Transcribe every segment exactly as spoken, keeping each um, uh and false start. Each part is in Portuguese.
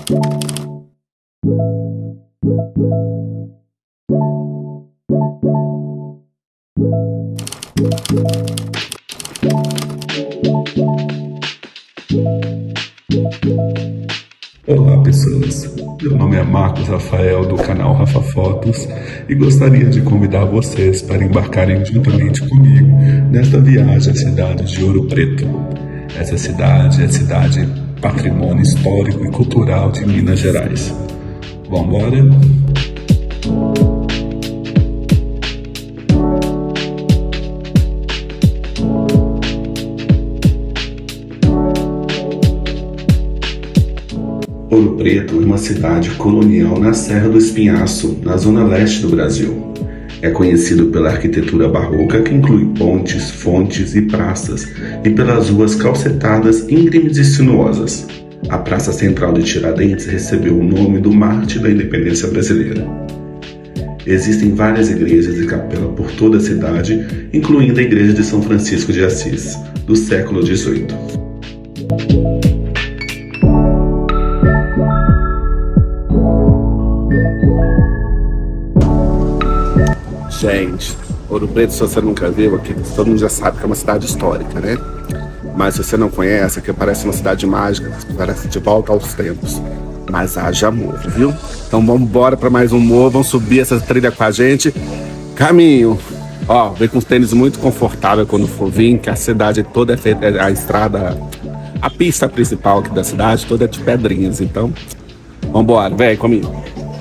Olá pessoas, meu nome é Marcos Rafael do canal Rafa Fotos e gostaria de convidar vocês para embarcarem juntamente comigo nesta viagem à cidade de Ouro Preto. Essa cidade é a cidade patrimônio histórico e cultural de Minas Gerais. Vamos embora? Ouro Preto é uma cidade colonial na Serra do Espinhaço, na zona leste do Brasil. É conhecido pela arquitetura barroca, que inclui pontes, fontes e praças, e pelas ruas calcetadas, íngremes e sinuosas. A Praça Central de Tiradentes recebeu o nome do mártir da independência brasileira. Existem várias igrejas e capelas por toda a cidade, incluindo a Igreja de São Francisco de Assis, do século dezoito. Gente, Ouro Preto, se você nunca viu aqui, todo mundo já sabe que é uma cidade histórica, né? Mas se você não conhece, aqui parece uma cidade mágica, parece de volta aos tempos. Mas haja morro, viu? Então vamos embora para mais um morro, vamos subir essa trilha com a gente. Caminho, ó, vem com os tênis muito confortável quando for vir, que a cidade toda é feita, a estrada, a pista principal aqui da cidade toda é de pedrinhas, então vamos embora, vem comigo.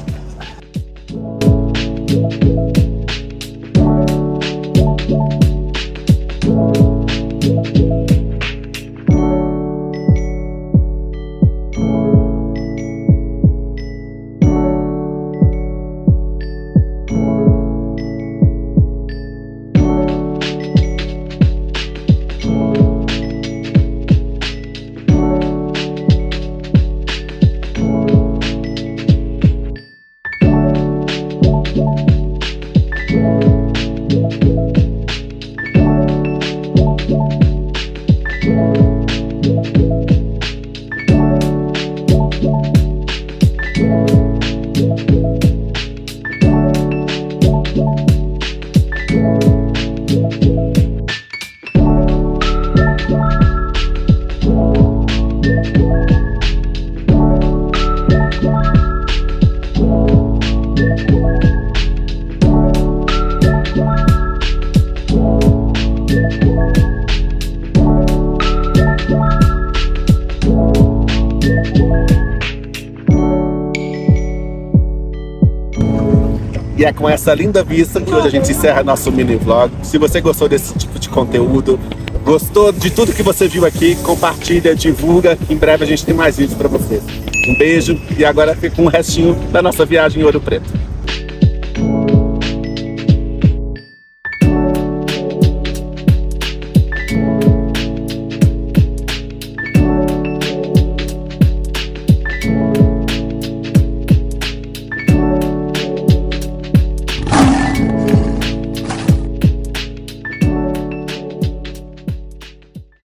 E é com essa linda vista que hoje a gente encerra nosso mini vlog. Se você gostou desse tipo de conteúdo, gostou de tudo que você viu aqui, compartilha, divulga. Em breve a gente tem mais vídeos para vocês. Um beijo e agora fica com o restinho da nossa viagem em Ouro Preto.